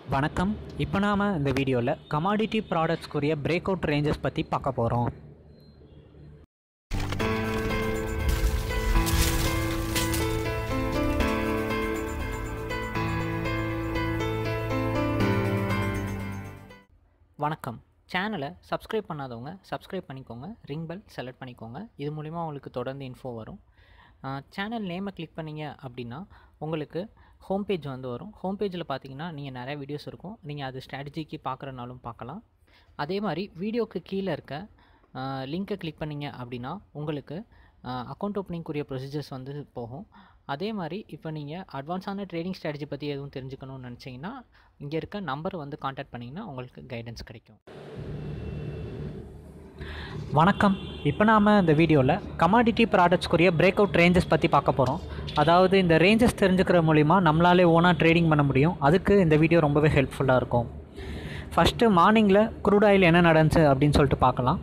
வணக்கம். இப்போ நாம் இந்த வீடியோவில் கமாடிட்டி ப்ராடக்ட்ஸ்க்குரிய பிரேக் அவுட் ரேஞ்சஸ் பற்றி பார்க்க போகிறோம். வணக்கம். சேனலை சப்ஸ்கிரைப் பண்ணாதவங்க சப்ஸ்கிரைப் பண்ணிக்கோங்க, ரிங் பெல் செலக்ட் பண்ணிக்கோங்க. இது மூலிமா உங்களுக்கு தொடர்ந்து இன்ஃபோ வரும். சேனல் நேமை கிளிக் பண்ணிங்க அப்படின்னா உங்களுக்கு ஹோம் பேஜ் வரும். ஹோம் பேஜில் பார்த்தீங்கன்னா நீங்கள் நிறைய வீடியோஸ் இருக்கும். நீங்கள் அது ஸ்ட்ராட்டஜிக்கு பார்க்குறனாலும் பார்க்கலாம். அதே மாதிரி வீடியோக்கு கீழே இருக்க லிங்க்கை கிளிக் பண்ணிங்க அப்படின்னா உங்களுக்கு அக்கௌண்ட் ஓப்பனிங்குரிய ப்ரொசீஜர்ஸ் போகும். அதே மாதிரி இப்போ நீங்கள் அட்வான்ஸான ட்ரேடிங் ஸ்ட்ராட்டஜி பற்றி எதுவும் தெரிஞ்சுக்கணும்னு நினச்சிங்கன்னா இங்கே இருக்க நம்பர் காண்டாக்ட் பண்ணிங்கன்னா உங்களுக்கு கைடன்ஸ் கிடைக்கும். வணக்கம். இப்போ நாம் இந்த வீடியோவில் கமாடிட்டி ப்ராடக்ட்ஸ்க்குரிய பிரேக் அவுட் ரேஞ்சஸ் பற்றி பார்க்க போகிறோம். அதாவது இந்த ரேஞ்சஸ் தெரிஞ்சுக்கிற மூலிமா நம்மளாலே ஓனாக ட்ரேடிங் பண்ண முடியும். அதுக்கு இந்த வீடியோ ரொம்பவே ஹெல்ப்ஃபுல்லாக இருக்கும். ஃபஸ்ட்டு மார்னிங்கில் க்ரூட் ஆயில் என்ன நடந்துச்சு அப்படின்னு சொல்லிட்டு பார்க்கலாம்.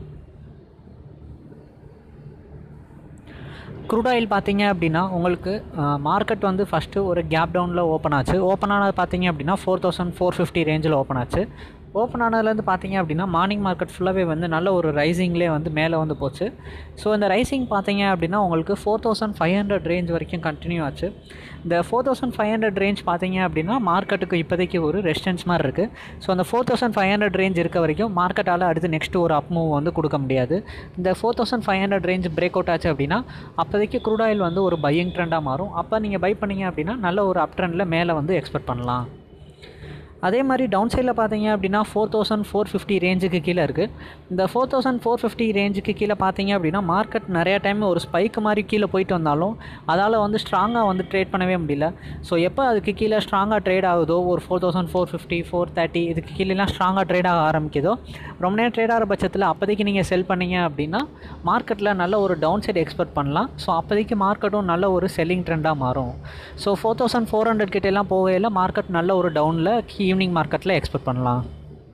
க்ரூட் ஆயில் பார்த்தீங்க அப்படின்னா உங்களுக்கு மார்க்கெட் ஃபஸ்ட்டு ஒரு கேப் டவுனில் ஓப்பன் ஆச்சு. ஓப்பன் ஆனது பார்த்தீங்க அப்படின்னா 4450 ரேஞ்சில் ஓப்பன் ஆச்சு. ஓப்பன் ஆனதுலேருந்து பார்த்தீங்க அப்படின்னா மார்னிங் மார்க்கெட் ஃபுல்லாகவே நல்ல ஒரு ரைசிங்லேயே மேலே போச்சு. ஸோ இந்த ரைசிங் பார்த்தீங்க அப்படின்னா உங்களுக்கு 4500 ரேஞ்ச் வரைக்கும் கண்டினியூ ஆச்சு. இந்த 4500 ரேஞ்ச் பார்த்தீங்க அப்படின்னா மார்க்கெட்டுக்கு இப்போதைக்கு ஒரு ரெசிஸ்டன்ஸ் மாதிரி இருக்குது. ஸோ அந்த 4500 ரேஞ்ச் இருக்க வரைக்கும் மார்க்கெட்டால் அடுத்து நெக்ஸ்ட் ஒரு அப் மூவ் கொடுக்க முடியாது. இந்த 4500 ரேஞ்ச் பிரேக் அவுட் ஆச்சு அப்படின்னா அப்போதைக்கு க்ரூட் ஆயில் ஒரு பையிங் ட்ரெண்டாக மாறும். அப்போ நீங்கள் பை பண்ணிங்க அப்படின்னா நல்ல ஒரு அப் ட்ரெண்டில் மேலே எக்ஸ்பெக்ட் பண்ணலாம். அதே மாதிரி டவுன் சைடில் பார்த்தீங்க அப்படின்னா 4450 ரேஞ்சுக்கு கீழே இருக்குது. இந்த 4450 ரேஞ்சுக்கு கீழே பார்த்தீங்க அப்படின்னா மார்க்கெட் நிறையா டைம் ஒரு ஸ்பைக் மாதிரி கீழே போயிட்டு வந்தாலும் அதால் ஸ்ட்ராங்காக ட்ரேட் பண்ணவே முடியல. ஸோ எப்போ அதுக்கு கீழே ஸ்ட்ராங்காக ட்ரேட் ஆகுதோ ஒரு 4450 430 இதுக்கு கீழேலாம் ஸ்ட்ராங்காக ட்ரேட் ஆக ஆரம்பிக்குதோ ரொம்ப நேரம் ட்ரேட் ஆகிற பட்சத்தில் அப்போதைக்கு நீங்கள் செல் பண்ணிங்க அப்படின்னா மார்க்கெட்டில் நல்ல ஒரு டவுன் சைடு எக்ஸ்பெக்ட் பண்ணலாம். ஸோ அப்போதைக்கு மார்க்கெட்டும் நல்ல ஒரு செல்லிங் ட்ரெண்டாக மாறும். ஸோ 4400 கிட்டேலாம் போகையில் மார்க்கெட் நல்ல ஒரு டவுனில் ஈவினிங் மார்க்கெட்டில் எக்ஸ்பெக்ட் பண்ணலாம்.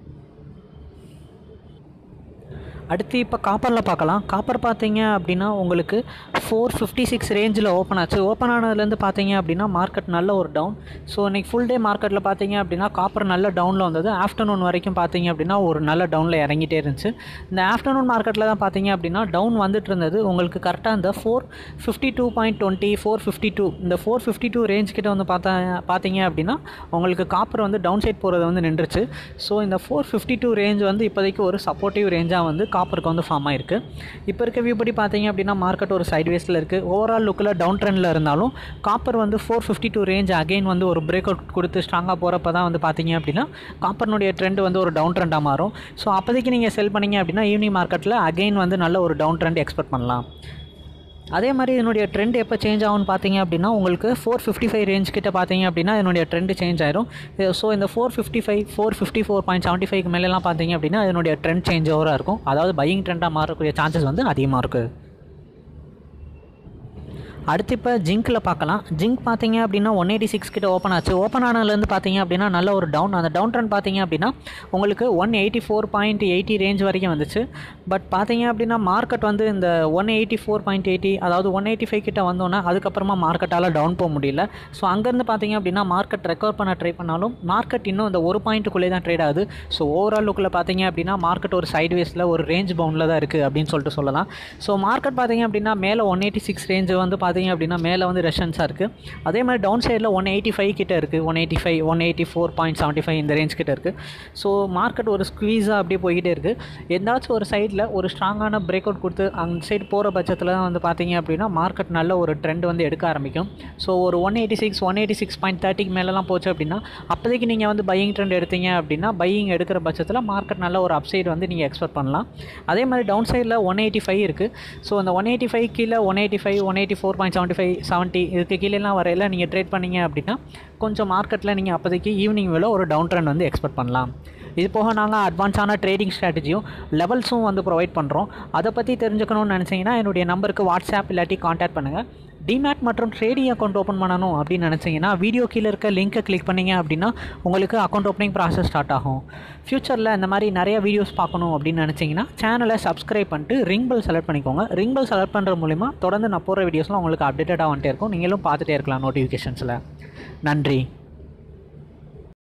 அடுத்து இப்போ காப்பரில் பார்க்கலாம். காப்பர் பார்த்தீங்க அப்படின்னா உங்களுக்கு 456 ரேஞ்சில் ஓப்பன் ஆச்சு. ஓப்பன் ஆனதுலேருந்து பார்த்தீங்க அப்படின்னா மார்க்கெட் நல்ல ஒரு டவுன். ஸோ இன்றைக்கி ஃபுல் டே மார்க்கெட்டில் பார்த்தீங்க அப்படின்னா காப்பர் நல்ல டவுனில் வந்தது. ஆஃப்டர்நூன் வரைக்கும் பார்த்தீங்க அப்படின்னா ஒரு நல்ல டவுனில் இறங்கிட்டே இருந்துச்சு. இந்த ஆஃப்டர்நூன் மார்க்கெட்டில் தான் பார்த்தீங்க அப்படின்னா டவுன் வந்துட்டு இருந்தது. உங்களுக்கு கரெக்டாக இந்த 452.20 452 இந்த 452 ரேஞ்ச் கிட்ட பார்த்தீங்க அப்படின்னா உங்களுக்கு காப்பர் டவுன் சைட் போகிறது நின்றுச்சு. ஸோ இந்த 452 ரேஞ்ச் இப்போதைக்கு ஒரு சப்போர்ட்டிவ் ரேஞ்சாக காப்பருக்கு ஃபார்ம் ஆகிருக்கு. இப்போ இருக்க வியூ படி பார்த்தீங்க அப்படின்னா மார்க்கெட் ஒரு சைட்வேஸில் இருக்குது. ஓவரால் லுக்கில் டவுன் ட்ரெண்டில் இருந்தாலும் காப்பர் 452 ரேஞ்ச் அகைன் ஒரு பிரேக் அவுட் கொடுத்து ஸ்ட்ராங்காக போகிறப்ப தான் பார்த்தீங்க அப்படின்னா காப்பர்னுடைய ட்ரெண்ட் ஒரு டவுன் ட்ரெண்டாக மாறும். ஸோ அப்போதைக்கு நீங்கள் செல் பண்ணிங்க அப்படின்னா ஈவினிங் மார்க்கெட்டில் அகைன் நல்ல ஒரு டவுன் ட்ரெண்ட் எக்ஸ்பெக்ட் பண்ணலாம். அதே மாதிரி இதனுடைய ட்ரெண்ட் எப்போ சேஞ்ச் ஆகும்னு பார்த்தீங்க அப்படின்னா உங்களுக்கு 455 ரேஞ்ச் கிட்ட பார்த்தீங்க அப்படின்னா இதனுடைய ட்ரெண்ட் சேஞ்ச் ஆயிரும். ஸோ இந்த 455 454.75 மேலெலாம் பார்த்தீங்க அப்படின்னா இதனுடைய ட்ரெண்ட் சேஞ்ச் ஓவராக இருக்கும். அதாவது பையிங் ட்ரெண்டாக மாறக்கூடிய சான்சஸ் அதிகமாக இருக்குது. அடுத்து இப்போ ஜிங்கில் பார்க்கலாம். ஜிங்க் பார்த்தீங்க அப்படின்னா 186 கிட்ட ஓப்பன் ஆச்சு. ஓப்பன் ஆனதுலேருந்து பார்த்தீங்க அப்படின்னா நல்ல ஒரு டவுன். அந்த டவுன் ட்ரெண்ட் பார்த்தீங்க அப்படின்னா உங்களுக்கு 184.80 ரேஞ்ச் வரைக்கும் வந்துச்சு. பட் பார்த்தீங்க அப்படின்னா மார்க்கெட் இந்த 184.80 அதாவது 185 கிட்ட வந்தோன்னா அதுக்கப்புறமா மார்க்கெட்டால் டவுன் போக முடியல. ஸோ அங்கேருந்து பார்த்தீங்க அப்படின்னா மார்க்கெட் ரெக்கவர் பண்ண ட்ரை பண்ணாலும் மார்க்கெட் இன்னும் இந்த ஒரு பாயிண்ட்டுக்குள்ளே தான் ட்ரேட் ஆகுது. ஸோ ஓவரால் லுக்கில் பார்த்தீங்க அப்படின்னா மார்க்கெட் ஒரு சைட்வேஸில் ஒரு ரேஞ்ச் பவுண்டில் தான் இருக்குது அப்படின்னு சொல்லிட்டு சொல்லலாம். ஸோ மார்க்கெட் பார்த்தீங்க அப்படின்னா மேலே 186 ரேஞ்சு பார்த்தீங்க அப்படின்னா மேலே ரெசிஸ்டன்ஸாக இருக்குது. அதே மாதிரி டவுன் சைடில் 185 கிட்ட இருக்குது. 185 184.75 இந்த ரேஞ்ச் கிட்ட இருக்குது. ஸோ மார்க்கெட் ஒரு ஸ்குவீஸாக அப்படியே போய்கிட்டே இருக்குது. எந்தாச்சும் ஒரு சைடில் ஒரு ஸ்ட்ராங்கான பிரேக் அவுட் கொடுத்து அந்த சைடு போகிற பட்சத்தில் தான் பார்த்தீங்க அப்படின்னா மார்க்கெட் நல்ல ஒரு ட்ரெண்ட் எடுக்க ஆரம்பிக்கும். ஸோ ஒரு 186.30 மேலெலாம் போச்சு அப்படின்னா அப்போதைக்கு நீங்கள் பையிங் ட்ரெண்ட் எடுத்தீங்க அப்படின்னா பையிங் எடுக்கிற பட்சத்தில் மார்க்கெட் நல்ல ஒரு அப்சைடு நீங்கள் எக்ஸ்பெக்ட் பண்ணலாம். அதே மாதிரி டவுன் சைடில் 185 இருக்குது. ஸோ அந்த 185 கீழே 185 184.75 70 இதுக்கு கீழேலாம் வரையில் நீங்கள் ட்ரேட் பண்ணிங்க அப்படின்னா கொஞ்சம் மார்க்கெட்டில் நீங்கள் அப்போதைக்கு ஈவினிங் வேலை ஒரு டவுன் ட்ரெண்ட் எக்ஸ்பெக்ட் பண்ணலாம். இது போக நாங்கள் அட்வான்ஸான ட்ரேடிங் ஸ்ட்ராட்டஜியும் லெவல்ஸும் ப்ரொவைட் பண்ணுறோம். அதை பற்றி தெரிஞ்சுக்கணும்னு நினச்சிங்கன்னா என்னுடைய நம்பருக்கு வாட்ஸ்அப் இல்லாட்டி கான்டாக்ட் பண்ணுங்கள். டிமேட் மற்றும் ட்ரேடிங் அக்கௌண்ட் ஓப்பன் பண்ணணும் அப்படின்னு நினச்சிங்கன்னா வீடியோ கீழே இருக்க லிங்க்கை கிளிக் பண்ணிங்க அப்படின்னா உங்களுக்கு அக்கௌண்ட் ஓப்பனிங் ப்ராசஸ் ஸ்டார்ட் ஆகும். ஃப்யூச்சரில் இந்த மாதிரி நிறைய வீடியோஸ் பார்க்கணும் அப்படின்னு நினச்சிங்கன்னா சேனலை சப்ஸ்கிரைப் பண்ணிட்டு ரிங் பெல் செலக்ட் பண்ணிக்கோங்க. ரிங் பெல் செலக்ட் பண்ணுற மூலிமா தொடர்ந்து நான் போகிற வீடியோஸ்லாம் உங்களுக்கு அப்டேட்டடாக வந்துட்டே இருக்கும். நீங்களும் பார்த்துட்டே இருக்கலாம் நோட்டிஃபிகேஷன்ஸில். நன்றி.